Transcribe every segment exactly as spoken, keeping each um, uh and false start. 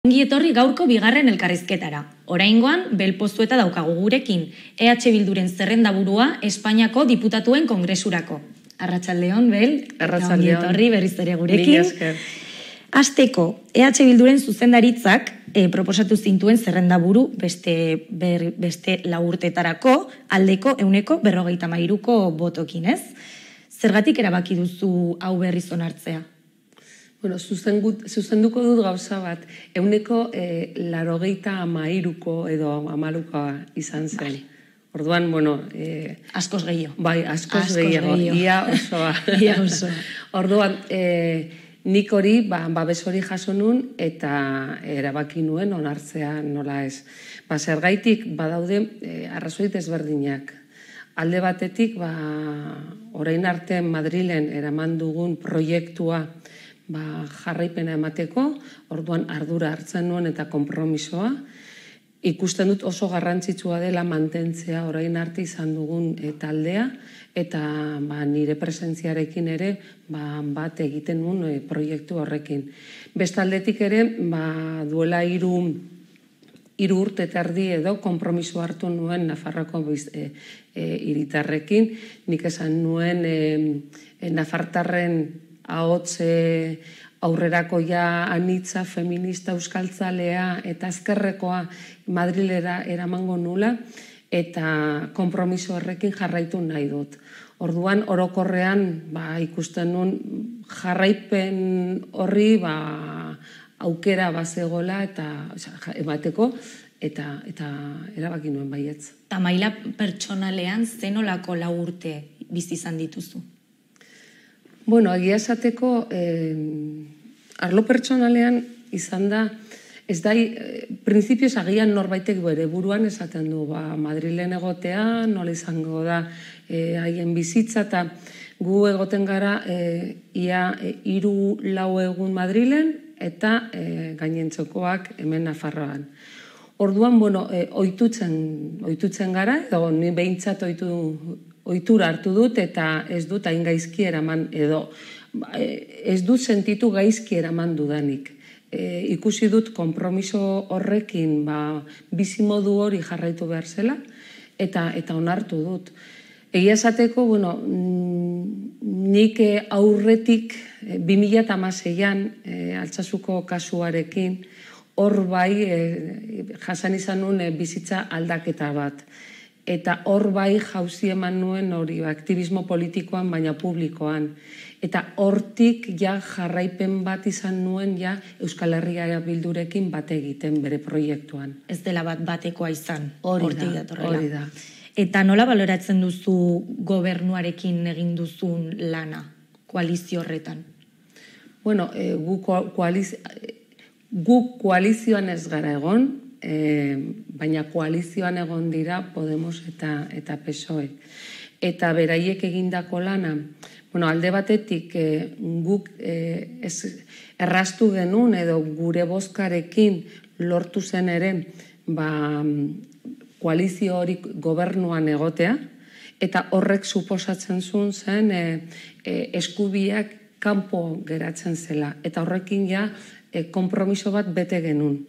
Ongi etorri gaurko bigarren elkarrizketara. Oraingoan, Bel Pozueta daukagu gurekin, E H Bilduren zerrendaburua Espainiako diputatuen kongresurako. Arratsaldeon, Bel. Arratsaldeon. Ongi etorri berriz ere gurekin. Mila esker. Hasteko, E H Bilduren zuzendaritzak e, proposatu zintuen zerrendaburu beste, ber, beste lau urtetarako aldeko euneko berrogeita hamairuko botokin, ez? Zergatik erabaki duzu hau berriz onartzea? Bueno, zuzenduko dut gauza bat, euneko e, larogeita amairuko edo amalukoa izan zen. Vale. Orduan, bueno... E, askoz gehiago. Bai, askoz, askoz gehiago. Ia osoa. Ia osoa. Orduan, e, nik hori, ba, babes hori jaso nun eta erabaki nuen onartzea nola ez. Ba, zergaitik, badaude e, arrazoi desberdinak. Alde batetik, ba, orain arte Madrilen eraman dugun proiektua ba, jarraipena emateko, orduan ardura hartzen nuen eta konpromisoa. Ikusten dut oso garrantzitsua dela mantentzea orain arte izan dugun e, taldea, eta ba, nire presentziarekin ere ba, bat egiten nuen e, proiektu horrekin. Bestaldetik ere, ba, duela hiru hiru urte eta erdi edo konpromiso hartu nuen Nafarroako e, e, hiritarrekin, nik esan nuen e, e, nafartarren ahots aurrerakoia, anitza, feminista, euskaltzalea eta ezkerrekoa Madrilera eramango nula eta konpromiso horrekin jarraitu nahi dut. Orduan, orokorrean ba, ikusten nuen jarraipen horri ba, aukera bazegola eta emateko eta, eta erabaki nuen baietz. Ta maila pertsonalean zenolako lau urte bizi izan dituzu? Bueno, egia esateko, eh, arlo pertsonalean izan da, ez da, eh, printzipioz agian norbaitek bere buruan esaten du, ba, Madrilen egotea, nola izango da eh, haien bizitza, eta gu egoten gara eh, ia eh, hiru lau egun Madrilen, eta eh, gainentzokoak hemen Nafarroan. Orduan, bueno, eh, ohitutzen, ohitutzen gara, edo ni behintzat ohitu ohitura hartu dut eta ez dut hain gaizki eraman edo ez dut sentitu gaizki eraman dudanik. E, ikusi dut konpromiso horrekin ba, bizimodu hori jarraitu behar zela eta eta onartu dut. Egia esateko, bueno, nik aurretik bi mila hamaseian e, Altsasuko kasuarekin hor bai e, jasan izan nuen e, bizitza aldaketa bat. Eta hor bai jauzi eman nuen hori aktivismo politikoan, baina publikoan. Eta hortik ja jarraipen bat izan nuen ja Euskal Herria Bildurekin bat egiten bere proiektuan. Ez dela bat batekoa izan. Hori da, hori da. Eta nola baloratzen duzu gobernuarekin egin duzun lana, koalizio horretan? Bueno, e, gu, koaliz, gu koalizioan ez gara egon, E, baina koalizioan egon dira Podemos eta, eta P S O E. Eta beraiek egindako lana, bueno, alde batetik e, guk e, ez, erraztu genuen edo gure bozkarekin lortu zen ere ba, koalizio hori gobernuan egotea, eta horrek suposatzen zuen zen e, e, eskubiak kanpo geratzen zela. Eta horrekin ja e, konpromiso bat bete genuen.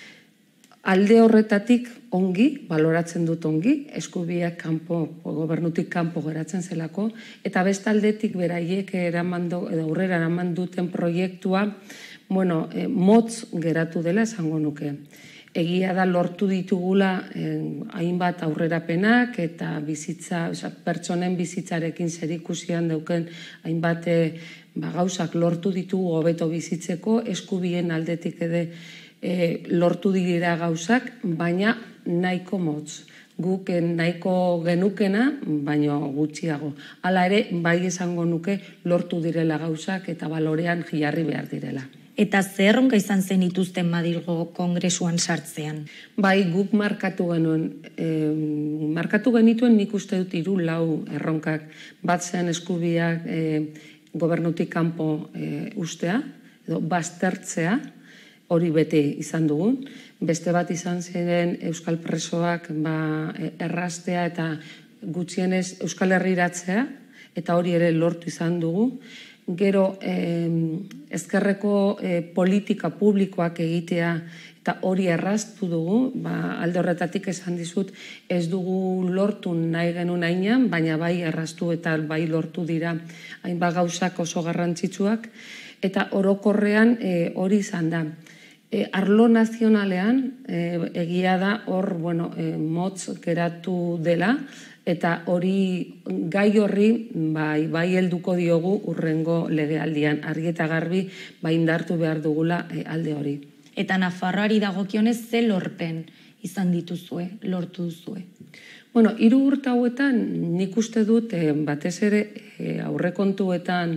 Alde horretatik ongi, baloratzen dut ongi, eskubiak kanpo, gobernutik kanpo geratzen zelako, eta bestaldetik beraiek eramandu, edo aurrera eraman duten proiektua, bueno, e, motz geratu dela esango nuke. Egia da lortu ditugula eh, hainbat aurrerapenak eta bizitza, oza, pertsonen bizitzarekin zerikusian dauken hainbat e, ba, gauzak lortu ditugu hobeto bizitzeko, eskubien aldetik ere E, lortu dira gauzak, baina nahiko motz. Guk nahiko genukena, baina gutxiago. Hala ere, bai esango nuke lortu direla gauzak eta balorean jarri behar direla. Eta zer erronka izan zen ituzten Madrilgo kongresuan sartzean? Bai, guk markatu genuen. E, markatu genituen nik uste dut hiru lau erronkak. Bat zen eskubiak e, gobernutik kanpo e, ustea, edo baztertzea, hori bete izan dugun. Beste bat izan ziren euskal presoak ba, erraztea eta gutxienez euskal herriratzea, eta hori ere lortu izan dugu. gero ezkerreko politika publikoak egitea, eta hori erraztu dugu, alde horretatik esan dizut, ez dugu lortu nahi genuen ainan, baina bai erraztu eta bai lortu dira hainbat gauzak oso garrantzitsuak, eta orokorrean hori izan da. Arlo nazionalean egia da hor motz geratu dela, eta hori gai horri bai helduko diogu urrengo legealdian. Argi eta garbi bai indartu behar dugula alde hori. Eta Nafarroari dagokionez ze lorpen izan dituzue, lortu duzue? Bueno, hiru urte hauetan nik uste dut batez ere aurrekontuetan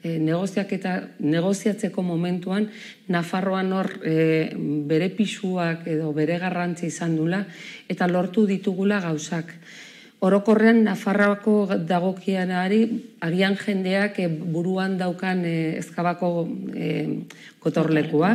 negoziatzeko momentuan Nafarroan hor bere pisuak edo bere garrantzi izan dula eta lortu ditugula gauzak. Orokorrean Nafarroako dagokianari agian jendeak buruan daukan Ezkabako gotorlekua.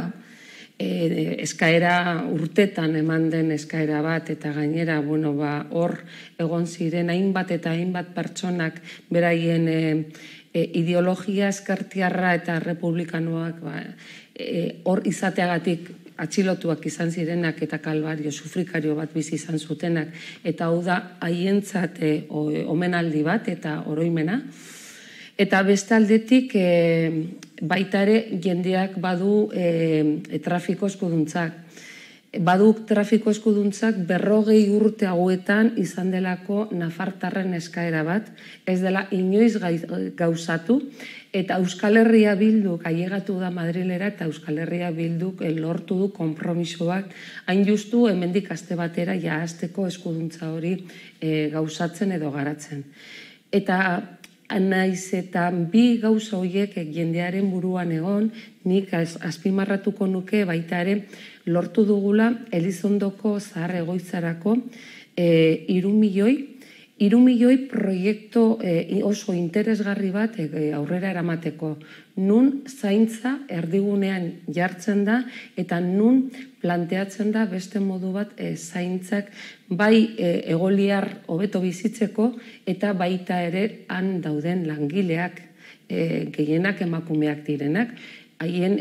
Eskaera urtetan eman den eskaera bat eta gainera hor egon ziren hainbat eta hainbat pertsonak beraien ideologia ezkertiarra eta republikanoak hor izateagatik atxilotuak izan zirenak eta kalbario, sufrikario bat bizi izan zutenak, eta hau da haientzat omenaldi bat eta oroimena. Eta beste aldetik baita ere jendeak badu trafiko eskuduntzak. Badu trafiko eskuduntzak berrogei urte hauetan izan delako nafartarren eskaera bat, ez dela inoiz gauzatu, eta Euskal Herria Bilduk ailegatu da Madrilera eta Euskal Herria Bilduk lortu du konpromisoak hain justu hemendik aste batera ja hasteko eskuduntza hori gauzatzen edo garatzen. Eta naiz eta bi gauza horiek jendearen buruan egon, nik azpimarratuko nuke baita ere lortu dugula Elizondoko zahar egoitzarako hiru milioi, hiru milioi proiektu oso interesgarri bat aurrera eramateko. Nun zaintza erdigunean jartzen da eta nun planteatzen da beste modu bat zaintzak bai egoliar hobeto bizitzeko eta baita ere han dauden langileak, gehienak emakumeak direnak, haien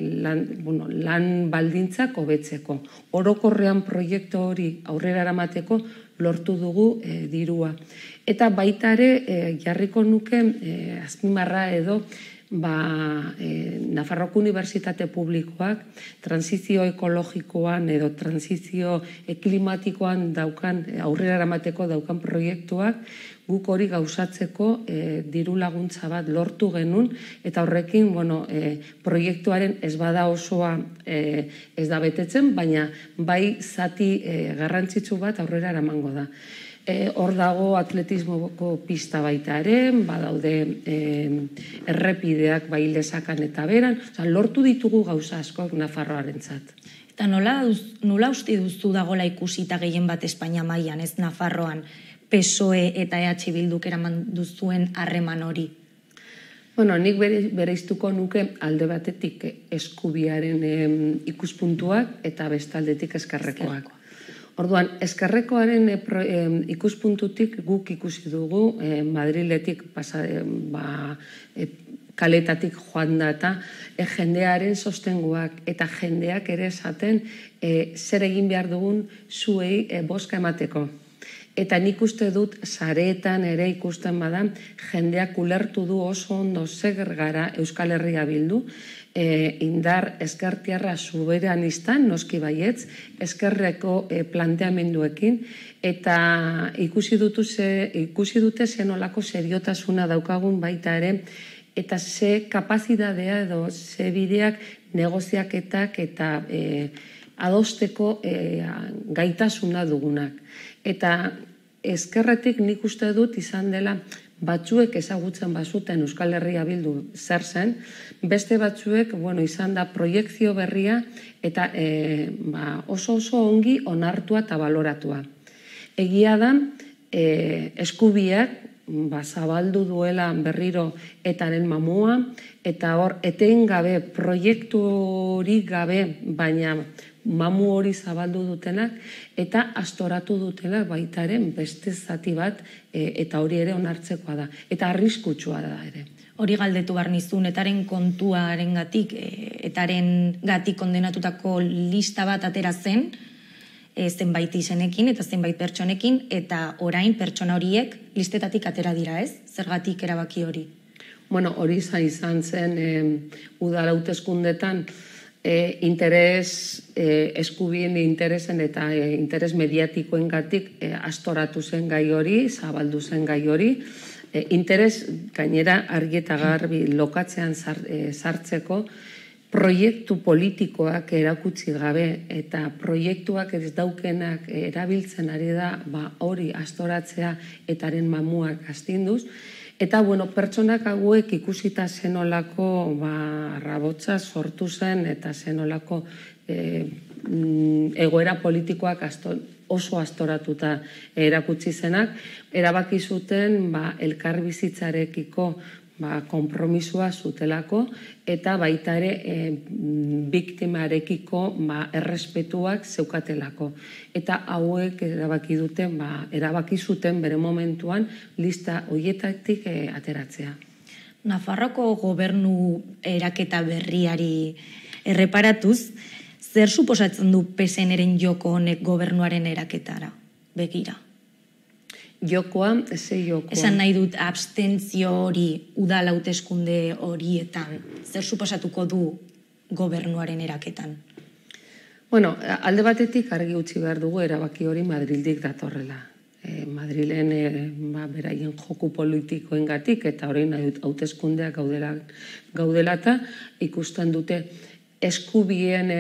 lan baldintzak hobetzeko. Orokorrean proiektu hori aurrera eramateko lortu dugu dirua. Eta baita ere jarriko nuke azpimarra edo Nafarroko Unibertsitate Publikoak transizio ekologikoan edo transizio klimatikoan daukan, aurrera eramateko daukan proiektuak guk hori gauzatzeko diru laguntza bat lortu genuen eta horrekin proiektuaren ez bada osoa ez da betetzen, baina bai zati garrantzitsu bat aurrera eramango da. Hor dago atletismoko pista baita ere, badaude errepideak bai lesakan eta beran, lortu ditugu gauza askok Nafarroarentzat. Eta nola uste duzu dagoela ikusita gehien bat Espainia mailan, ez Nafarroan, P S O E eta E H Bilduk eraman duzuen harreman hori? Bueno, nik bereiztuko nuke alde batetik eskubiaren ikuspuntuak eta bestaldetik eskerrekoak. Orduan, eskerrekoaren ikuspuntutik guk ikusi dugu Madriletik kaletatik joan da eta jendearen sostenguak eta jendeak ere esaten zer egin behar dugun zuei boska emateko. Eta nik uste dut sareetan ere ikusten badan jendeak ulertu du oso ondo zer gara Euskal Herria Bildu, indar ezkertiarra soberanistan, noski baietz, ezkerreko planteamenduekin, eta ikusi dute zenolako seriotasuna daukagun baita ere, eta ze kapazitatea edo ze bideak negoziaketak eta adosteko gaitasuna dugunak. Eta ezkerretik nik uste dut izan dela batzuek ezagutzen bazuten Euskal Herria Bildu zer zen, beste batzuek izan da proiekzio berria eta oso oso ongi onartua eta baloratua. Egia da, eskubiak zabaldu duela berriro etaren mamua, eta hor etengabe proiektu hori gabe, baina mamu hori zabaldu dutenak, eta astoratu dutenak baitaren beste zati bat, eta hori ere onartzekoa da. Eta arriskutsua da ere. Hori galdetu behar nizun, etaren kontuaren gatik, etaren gatik kondenatutako lista bat atera zen, e, zenbait izenekin eta zenbait pertsonekin, eta orain pertsona horiek listetatik atera dira, ez? Zergatik erabaki hori? Bueno, hori izan zen e, udal hauteskundetan e, interes e, eskubien interesen eta e, interes mediatikoen gatik e, astoratu zen gai hori, zabaldu zen gai hori, E, interes gainera argi eta garbi lokatzean sartzeko proiektu politikoak erakutsi gabe eta proiektuak ez daukenak erabiltzen ari da ba, hori astoratzea etaren mamuak astinduz. Eta bueno, pertsonak hauek ikusita zenolako ba, rabotza sortu zen eta zenolako e, egoera politikoak aston, oso astoratuta erakutsi zenak, erabaki zuten ba, elkarbizitzarekiko ba, konpromisua zutelako eta baita ere e, biktimarekiko ba, errespetuak zeukatelako. Eta hauek erabaki duten, ba, erabaki zuten bere momentuan lista horietatik e, ateratzea. Nafarroako gobernu eraketa berriari erreparatuz, zer suposatzen du P S N-ren joko honek gobernuaren eraketara begira? Jokoa, ze jokoa? Esan nahi dut abstentzio hori udal hauteskunde horietan, zer suposatuko du gobernuaren eraketan? Bueno, alde batetik argi utzi behar dugu erabaki hori Madrildik datorrela. E, Madrilen e, ba, beraien joku politikoen gatik eta orain hauteskundeak gaudela, gaudela eta ikusten dute eskubien,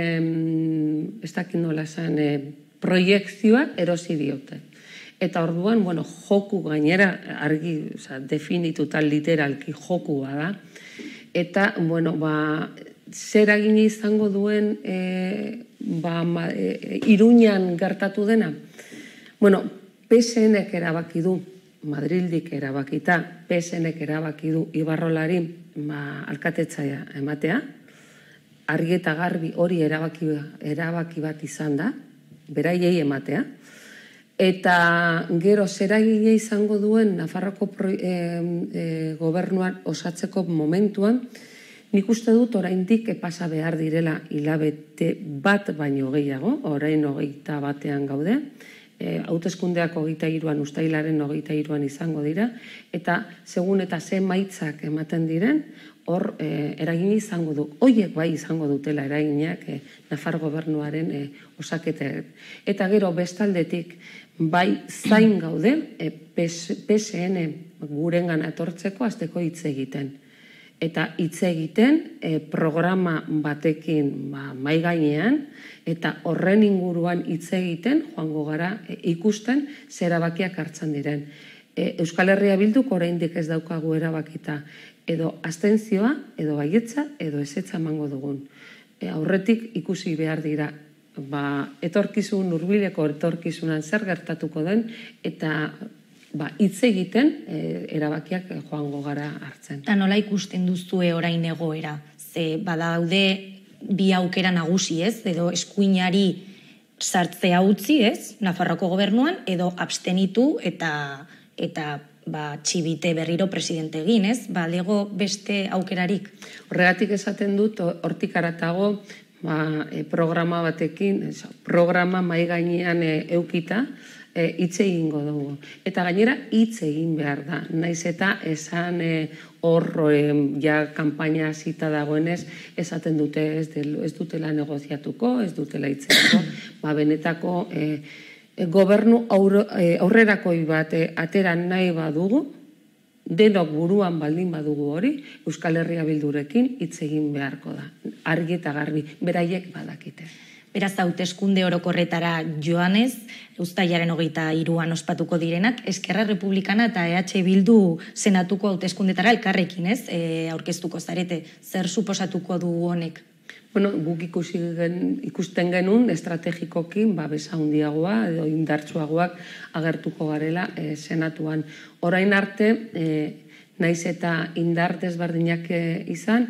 ez dakit nola zen, proiektzioa erosi diote. Eta orduan, bueno, joku gainera, argi, oza, definituta literalki jokua da. Eta, bueno, ba, zer egin izango duen e, ba, ma, e, Iruñan gertatu dena? Bueno, P S N-ek erabaki du, Madrildik erabakita, P S N-ek erabaki du Ibarrolari ba, alkatetzaia ematea, argi eta garbi hori erabaki, erabaki bat izan da, beraiei ematea, eta gero zeragile izango duen Nafarroko pro, e, e, gobernuan osatzeko momentuan, nik uste dut oraindik pasa behar direla hilabete bat baino gehiago, orain hogeita batean gaude, e, hauteskundeak hogeita hiruan, uztailaren hogeita hiruan izango dira, eta segun eta ze maitzak ematen diren, hor eh, eragin izango du, hoiek bai izango dutela eraginak eh, Nafar gobernuaren eh, osaketek. Eta gero bestaldetik bai zain gaude eh, P S N gurengan etortzeko hasteko hitz egiten. Eta hitz egiten eh, programa batekin ba, mai gainean eta horren inguruan hitz egiten joango gara eh, ikusten zer erabakiak hartzen diren. Eh, Euskal Herria Bilduk oraindik ez daukagu erabakita edo abstentzioa, edo baietza, edo ezetza emango dugun. E, aurretik ikusi behar dira, ba, etorkizun, hurbileko etorkizunan zer gertatuko den, eta ba, hitz egiten e, erabakiak joango gara hartzen. Eta nola ikusten duzue orain egoera? Ze badaude bi aukera nagusi, ez? Edo eskuinari sartzea utzi, ez? Nafarroko gobernuan, edo abstenitu eta eta ba, txibite berriro presidente egin, ez? Ba, lego beste aukerarik. Horregatik esaten dut, hortik aratago ba, e, programa batekin, ez, programa mai gainean e, eukita, hitz e, egingo dugu. Eta gainera hitz egin behar da. Naiz eta esan hor e, ja kanpaina zita dagoenez, esaten dute ez, de, ez dutela negoziatuko, ez dutela hitz egiko, ba, benetako e, gobernu aurrerakoi bat atera nahi badugu, denok buruan baldin badugu hori, Euskal Herria Bildurekin hitz egin beharko da. Argi eta garbi, beraiek badakite. Beraz, hauteskunde orokorretara joanez, uztailaren hogeita hiruan ospatuko direnak, Eskerra Republikana eta E H Bildu senatuko hauteskundetara elkarrekin, ez? E, aurkeztuko zarete, zer suposatuko du honek? Bueno, guk ikusi gen, ikusten genuen estrategikoki babesa handiagoa edo indartsuagoak agertuko garela e, senatuan. Orain arte, e, naiz eta indar desberdinak e, izan,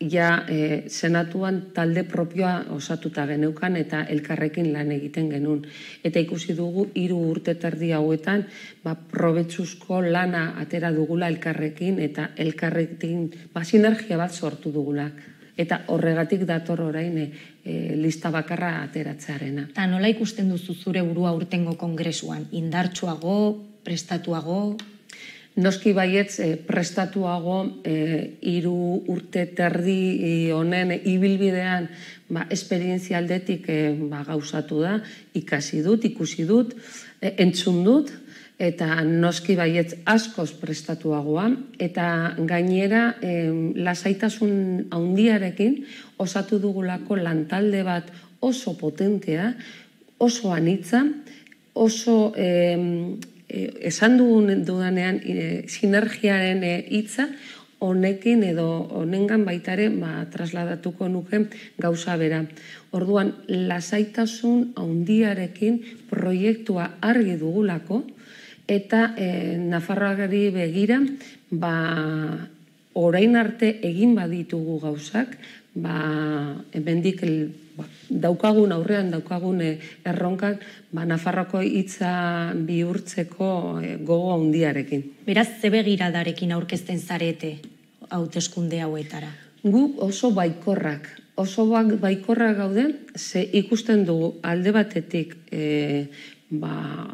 ja e, senatuan talde propioa osatuta geneukan eta elkarrekin lan egiten genuen. Eta ikusi dugu hiru urte terdi hauetan ba, probetxuzko lana atera dugula elkarrekin eta elkarrekin ba, sinergia bat sortu dugula. Eta horregatik dator orain e, e, lista bakarra ateratzearena. Eta nola ikusten duzu zure burua urtengo kongresuan? Indartsuago, prestatuago? Noski baietz e, prestatuago e, hiru urte terdi honen ibilbidean ba, esperientzia aldetik e, ba, gauzatu da, ikasi dut, ikusi dut, e, entzun dut, eta noski baietz askoz prestatuagoa, eta gainera e, lasaitasun handiarekin osatu dugulako lantalde bat oso potentea, oso anitza, oso... E, esan dugun dudanean sinergiaren hitza honekin edo honengan baitare ba, trasladatuko nuke gauza bera. Orduan, lasaitasun handiarekin proiektua argi dugulako eta e, Nafarroari begira ba, orain arte egin baditugu gauzak, ba, hemendik ba, daukagun aurrean daukagun erronkan ba, Nafarroko hitza bihurtzeko gogo handiarekin. Beraz, ze begiradarekin aurkezten zarete hauteskunde hauetara? Gu oso baikorrak, oso baikorrak gaude, ze ikusten dugu alde batetik e, ba,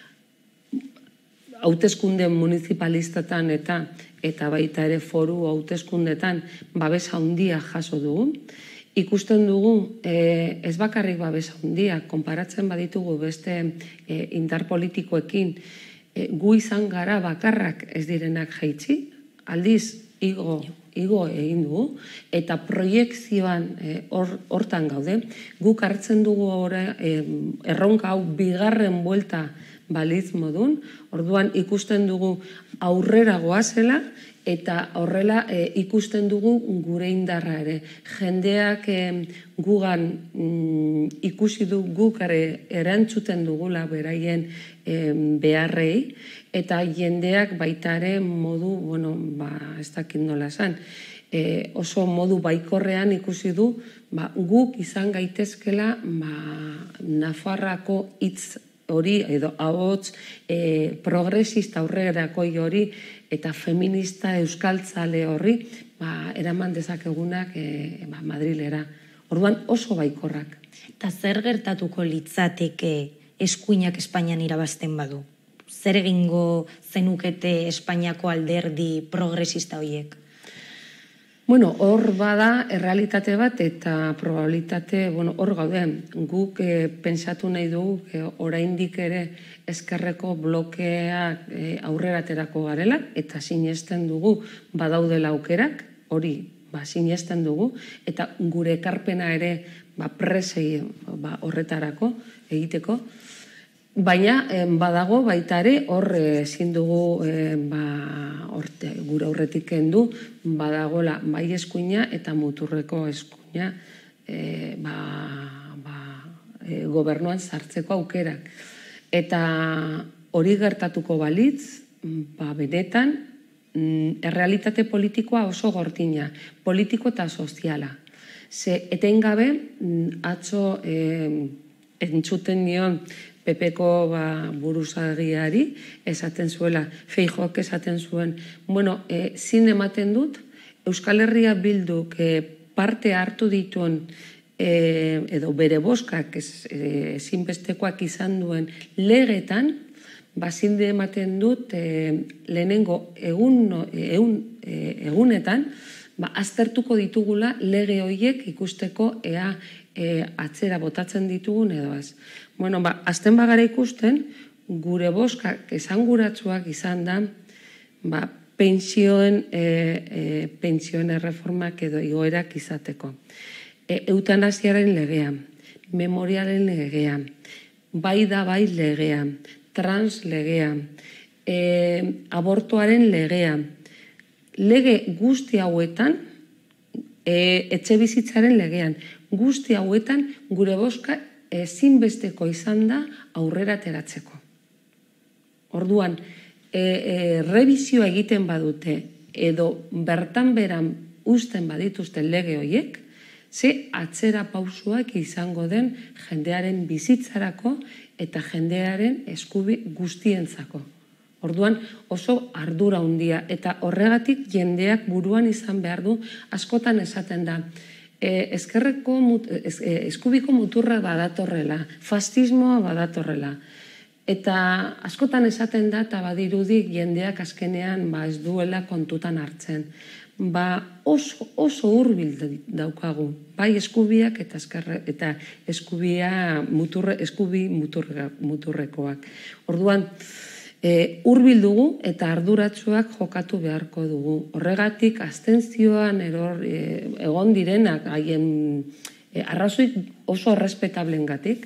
hauteskunde municipalistatan eta eta baita ere foru hauteskundetan babes handia jaso dugu. Ikusten dugu e, ez bakarrik babes handia, konparatzen baditugu beste e, indar politikoekin, e, gu izan gara bakarrak ez direnak jaitsi, aldiz igo, igo egin dugu, eta proiekzioan hortan e, gaude, guk hartzen dugu ora, e, erronka hau bigarren buelta balitz modun, orduan ikusten dugu aurrera goazela, eta horrela e, ikusten dugu gure indarra ere. Jendeak e, gugan mm, ikusi du guk ere erantzuten dugula beraien e, beharrei, eta jendeak baita ere modu, bueno, ba, ez dakit nola esan, e, oso modu baikorrean ikusi du, ba, guk izan gaitezkela ba, Nafarrako hitz hori, edo ahots e, progresista aurrerakoi hori, eta feminista euskaltzale horri, ba, eraman dezakegunak e, ba, Madrilera. Orduan oso baikorrak. Eta zer gertatuko litzateke eskuinak Espainian irabazten badu? Zer egingo zenukete Espainiako alderdi progresista horiek? Bueno, hor bada errealitate bat eta probabilitate, bueno, hor gaude, guk e, pentsatu nahi dugu e, oraindik ere ezkerreko blokeak e, aurreraterako garela, eta sinesten dugu badaudela aukerak, hori ba, sinesten dugu, eta gure ekarpena ere ba, presei ba, horretarako egiteko, baina eh, badago baita ere hor ezin dugu eh, ba, orte, gure aurretik kendu, badagola bai eskuina eta muturreko eskuina eh, ba, ba, eh, gobernuan sartzeko aukerak. Eta hori gertatuko balitz, ba, benetan, mm, errealitate politikoa oso gortina, politiko eta soziala. Ze etengabe mm, atzo eh, entzuten nion Pepeko ba, buruzagiari esaten zuela, Feijóok esaten zuen, bueno, e, zin ematen dut, Euskal Herria Bilduk e, parte hartu dituen e, edo bere boskak ezinbestekoak e, izan duen legetan, ba, zin ematen dut e, lehenengo egun, egun, e, egunetan, ba, aztertuko ditugula lege horiek ikusteko ea e, atzera botatzen ditugun edo ez. Bueno, ba, azten bagara ikusten, gure boskak esanguratsuak izan da, ba, pentsioen, e, e, pentsioen erreformak edo igoerak izateko. E, eutanasiaren legea, memorialen legea, bai da bai legea, trans legea, e, abortuaren legea, lege guzti hauetan, e, etxe bizitzaren legean, guzti hauetan gure boska ezinbesteko izan da aurrera ateratzeko. Orduan, e, e, revisioa egiten badute edo bertan beran usten badituzten lege horiek, ze atzera pausuak izango den jendearen bizitzarako eta jendearen eskubi guztientzako. Orduan oso ardura handia eta horregatik jendeak buruan izan behar du, askotan esaten da, ezkerreko eskubiko muturra badatorrela, fascismoa badatorrela. Eta askotan esaten da, eta badirudik jendeak azkenean ez duela kontutan hartzen. Oso hurbil daukagu, bai eskubiak eta eskubia eskubi muturrekoak. Orduan, hurbil dugu eta arduratsuak jokatu beharko dugu. Horregatik, abstentzioan egon direnak, haien arrazoik oso errespetablengatik,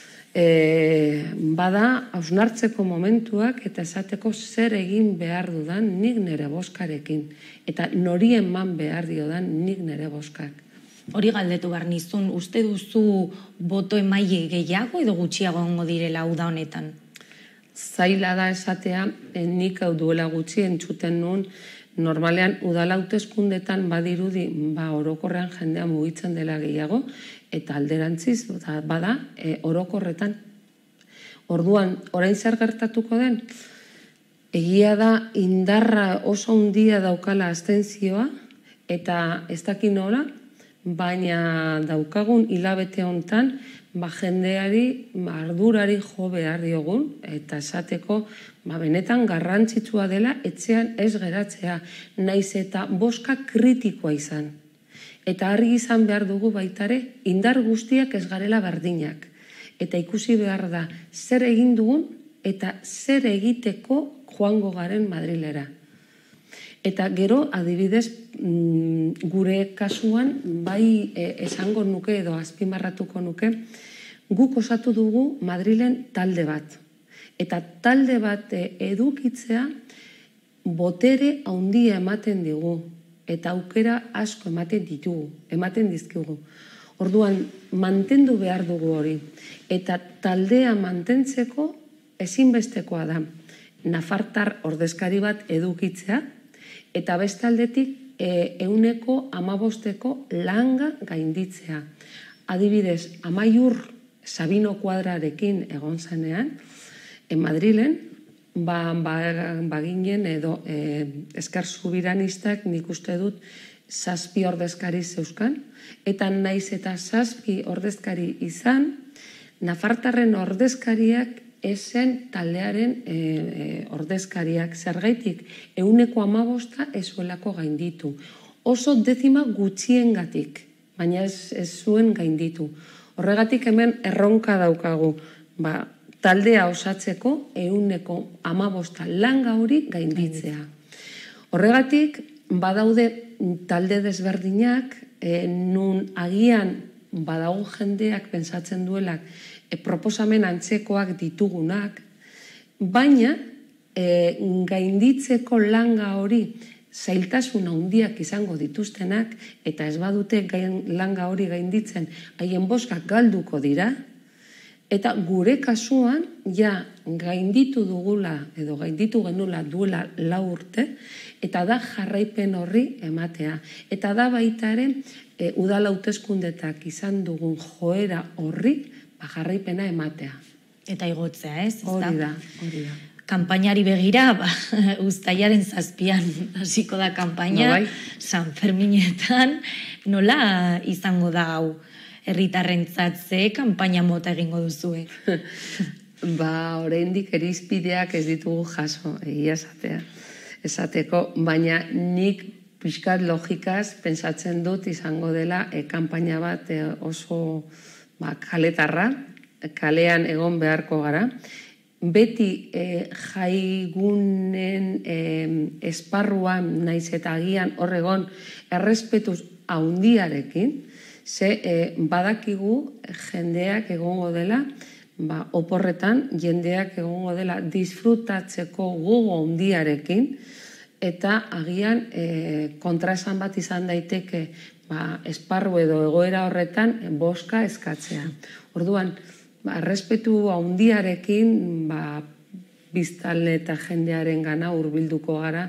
bada hausnartzeko momentuak eta esateko zer egin behar dudan nik nire boskarekin. Eta nori eman behar diodan nik nire boskak. Hori galdetu behar nizun, uste duzu boto emaile gehiago edo gutxiago ongo direla uda honetan? Zaila da esatea, nik hau duela gutxi entzuten nuen, normalean udala hauteskundetan badirudi orokorrean jendea mugitzen dela gehiago, eta alderantziz, bada, orokorretan. Orduan, orain zer gertatuko den, egia da indarra oso handia daukala abstentzioa, eta ez dakin nola, baina daukagun hilabete hontan, jendeari ardurari jo behar diogun, eta esateko benetan garrantzitsua dela etxean ez geratzea, naiz eta boska kritikoa izan. Eta argi izan behar dugu baitare, indar guztiak ez garela berdinak. Eta ikusi behar da, zer egin dugun eta zer egiteko joango garen Madrilera. Eta gero, adibidez, gure kasuan, bai esango nuke edo azpimarratuko nuke, guk osatu dugu Madrilen talde bat. Eta talde bat edukitzea botere handia ematen digu. Eta aukera asko ematen ditugu, ematen dizkigu. Orduan, mantendu behar dugu hori. Eta taldea mantentzeko ezinbestekoa da. Nafartar ordezkari bat edukitzea, eta bestaldetik ehuneko hamabosteko langa gainditzea. Adibidez, Amaiur Sabino Kuadrarekin egon zanean, Madrilen, baginen edo Ezker Subiranistak nik uste dut zazpi ordezkari zeuzkan, eta naiz eta zazpi ordezkari izan, Nafartarren ordezkariak ezen taldearen ordezkariak zergaitik ehuneko hamabosta ezuelako gainditu. Oso dezima gutxiengatik, baina ez zuen gainditu. Horregatik hemen erronka daukagu, taldea osatzeko ehuneko hamabosta langa hori gainditzea. Horregatik badaude talde desberdinak, nun agian badago jendeak pentsatzen duelak proposamen antzekoak ditugunak, baina gainditzeko langa hori zailtasun handiak izango dituztenak, eta ez badute langa hori gainditzen, haien boskak galduko dira, eta gure kasuan, ja, gainditu dugula, edo gainditu genula duela lau urte, eta da jarraipen horri ematea. Eta da baitaren, udala hauteskundetak izan dugun joera horri, jarraipena ematea. Eta igotzea, ez? Hori da, hori da. Kanpainari begira, uztailaren zazpian hasiko da kanpaina, San Ferminetan, nola izango da hau herritarrentzat ze kanpaina mota egingo duzue? Ba, oraindik irizpideak ez ditugu jaso, egia esatea. Esateko, baina nik pixkat logikaz pentsatzen dut izango dela kanpaina bat oso kaletarra, kalean egon beharko gara. Beti jaigunen esparruan naiz eta agian horregon errespetuz haundiarekin, ze badakigu jendeak egongo dela, oporretan jendeak egongo dela disfrutatzeko gogo haundiarekin, eta agian kontraesan bat izan daiteke esparru edo egoera horretan boska eskatzea. Orduan, errespetu handiarekin biztanle eta jendearen gana hurbilduko gara,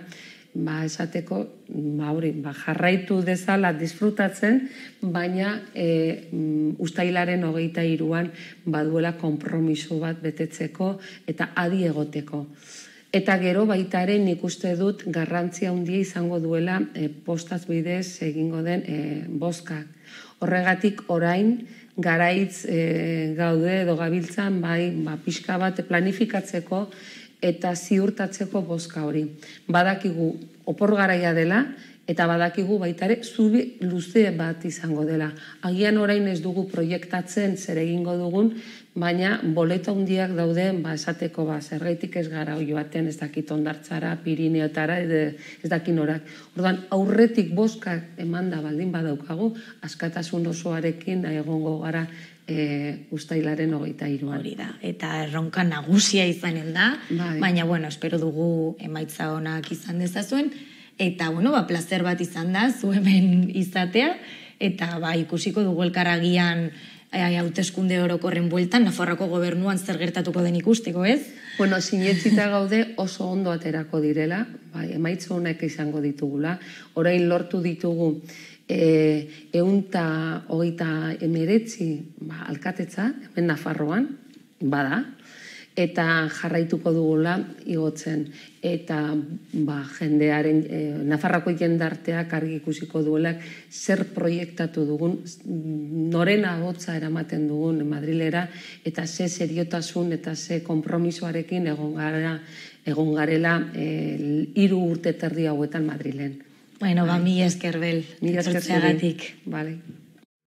ba, esateko, ba, hori, ba, jarraitu dezala disfrutatzen, baina e, ustailaren hogeita hiruan baduela konpromiso bat betetzeko eta adi egoteko. Eta gero baita ere nik uste dut garrantzia handia izango duela e, postaz bidez egingo den e, bozkak. Horregatik orain garaitz e, gaude edo gabiltzan bai ba, pixka bat planifikatzeko eta ziurtatzeko bozka hori. Badakigu opor garaia dela eta badakigu baita ere zubi luze bat izango dela. Agian orain ez dugu proiektatzen zer egingo dugun, baina boleta handiak daude, ba, esateko ba, zergaitik ez gara joaten, ez dakit Hondartzara, Pirineotara, ez dakin orak. Orduan, aurretik bozkak emanda baldin badaukagu, askatasun osoarekin egongo gara e, ustailaren hogeita hiruan. Hori da, eta erronka nagusia izanen da, bai. Baina, bueno, espero dugu emaitza onak izan dezazuen, eta, bueno, ba, plazer bat izan da, zu hemen izatea, eta, ba, ikusiko dugu elkarragian hauteskunde orokorren bueltan, Nafarroako gobernuan zer gertatuko den ikusteko, ez? Bueno, sinetzita gaude oso ondo aterako direla, bai, emaitza honek izango ditugula. Orain lortu ditugu e, eunta hogeita emeretzi ba, alkatetza, hemen Nafarroan, bada, eta jarraituko dugula igotzen. Eta ba, jendearen, e, Nafarroako jendarteak argi ikusiko duela zer proiektatu dugun, noren agotza eramaten dugun Madrilera, eta ze seriotasun eta ze konpromisoarekin egon gara, egon garela e, hiru urte terdi hauetan Madrilen. Bueno, ba, mi esker bel. Mi esker zuri. Vale.